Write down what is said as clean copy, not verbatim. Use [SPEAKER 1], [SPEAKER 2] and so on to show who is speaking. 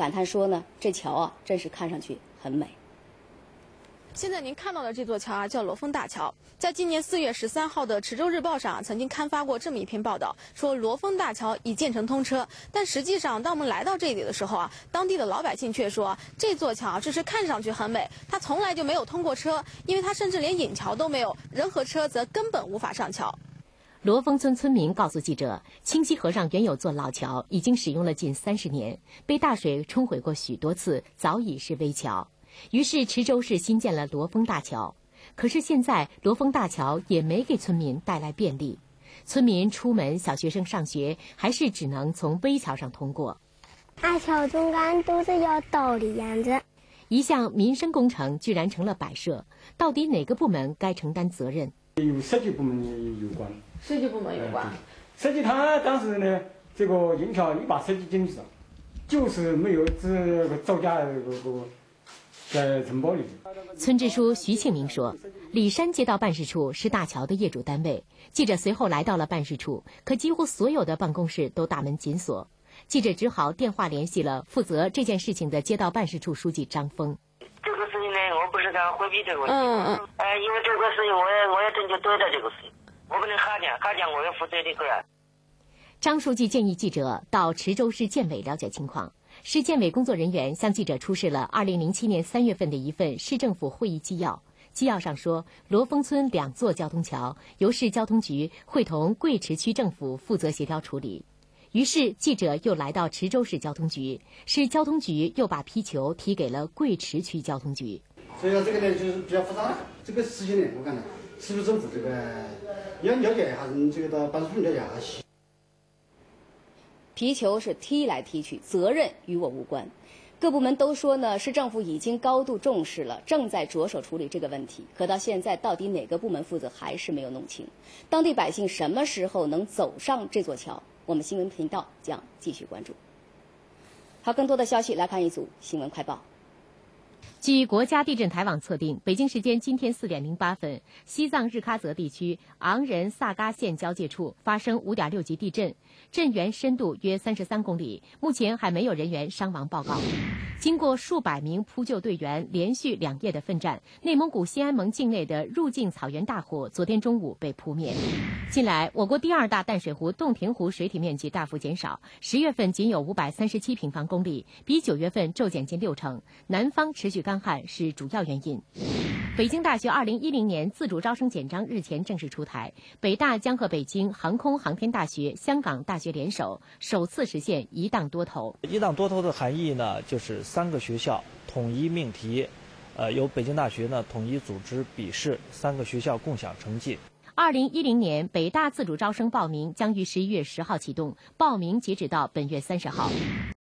[SPEAKER 1] 感叹说呢，这桥啊，真是看上去很美。
[SPEAKER 2] 现在您看到的这座桥啊，叫罗峰大桥。在今年4月13号的《池州日报》上曾经刊发过这么一篇报道，说罗峰大桥已建成通车。但实际上，当我们来到这里的时候啊，当地的老百姓却说，这座桥只是看上去很美，它从来就没有通过车，因为它甚至连引桥都没有，人和车则根本无法上桥。
[SPEAKER 3] 罗峰村村民告诉记者，清溪河上原有座老桥，已经使用了近30年，被大水冲毁过许多次，早已是危桥。于是池州市新建了罗峰大桥，可是现在罗峰大桥也没给村民带来便利，村民出门、小学生上学还是只能从危桥上通过。
[SPEAKER 4] 俺桥中间都是要倒的样子。
[SPEAKER 3] 一项民生工程居然成了摆设，到底哪个部门该承担责任？
[SPEAKER 5] 与设计部门有关。
[SPEAKER 2] 设计部门有关。
[SPEAKER 5] 设计他当时呢，这个银桥一把设计进去了，就是没有这个造价在承包里。
[SPEAKER 3] 村支书徐庆明说，里山街道办事处是大桥的业主单位。记者随后来到了办事处，可几乎所有的办公室都大门紧锁。记者只好电话联系了负责这件事情的街道办事处书记张峰。
[SPEAKER 6] 这个事情呢，我不是想回避这个问题。因为这个事情我也真就对待这个事情，我不能瞎讲我要负责这个呀。
[SPEAKER 3] 张书记建议记者到池州市建委了解情况。市建委工作人员向记者出示了2007年3月份的一份市政府会议纪要。纪要上说，罗峰村2座交通桥由市交通局会同贵池区政府负责协调处理。于是记者又来到池州市交通局，市交通局又把皮球提给了贵池区交通局。
[SPEAKER 7] 所以说这个呢就是比较复杂，这个事情呢，我看呢，是不是政府这个要了解一下，这个到办事处了解一下。
[SPEAKER 1] 皮球是踢来踢去，责任与我无关。各部门都说呢，市政府已经高度重视了，正在着手处理这个问题。可到现在，到底哪个部门负责还是没有弄清。当地百姓什么时候能走上这座桥？我们新闻频道将继续关注。好，更多的消息来看一组新闻快报。
[SPEAKER 3] 据国家地震台网测定，北京时间今天4点08分，西藏日喀则地区昂仁萨嘎县交界处发生5.6级地震，震源深度约33公里，目前还没有人员伤亡报告。经过数百名扑救队员连续2夜的奋战，内蒙古西安盟境内的入境草原大火昨天中午被扑灭。近来，我国第2大淡水湖洞庭湖水体面积大幅减少，10月份仅有537平方公里，比9月份骤减近60%。南方持续干旱是主要原因。北京大学2010年自主招生简章日前正式出台，北大将和北京航空航天大学、香港大学联手，首次实现一档多投。
[SPEAKER 8] 一档多投的含义呢，就是3个学校统一命题，由北京大学呢统一组织笔试，3个学校共享成绩。
[SPEAKER 3] 2010年北大自主招生报名将于11月10号启动，报名截止到本月30号。